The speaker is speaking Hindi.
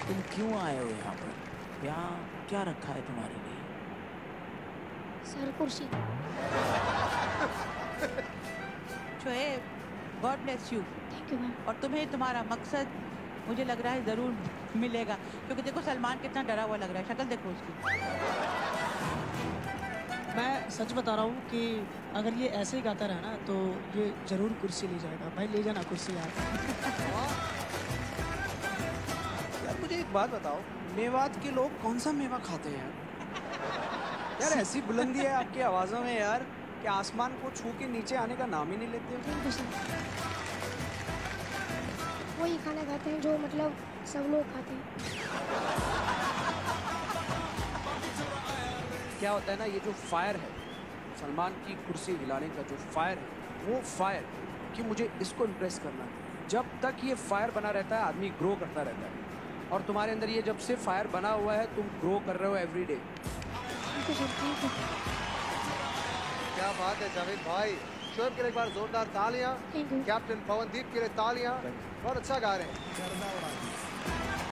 तुम क्यों आए हो यहाँ पर? यहाँ क्या रखा है तुम्हारे लिए? सर कुर्सी। Shoaib, God bless you. Thank you ma'am. और तुम्हें तुम्हारा मकसद मुझे लग रहा है ज़रूर मिलेगा, क्योंकि देखो सलमान कितना डरा हुआ लग रहा है, शक्ल देखो उसकी। मैं सच बता रहा हूँ कि अगर ये ऐसे ही गाता रहा ना तो ये जरूर कुर्सी ले जाएगा। भाई ले जाना कुर्सी यार। यार मुझे एक बात बताओ, मेवात के लोग कौन सा मेवा खाते हैं यार? ऐसी बुलंदी है आपकी आवाज़ों में यार कि आसमान को छू के नीचे आने का नाम ही नहीं लेते हो। Thank you sir. वही खाना खाते हैं जो मतलब सब लोग खाते हैं। क्या होता है ना, ये जो फायर है, सलमान की कुर्सी हिलाने का जो फायर है, वो फायर कि मुझे इसको इम्प्रेस करना है। जब तक ये फायर बना रहता है आदमी ग्रो करता रहता है, और तुम्हारे अंदर ये जब से फायर बना हुआ है तुम ग्रो कर रहे हो every day. Thank you sir, thank you. क्या बात है जावेद भाई। शोएब के लिए एक बार जोरदार तालियां। Thank you. कैप्टन पवनदीप के लिए तालियां। बहुत अच्छा गा रहे हैं।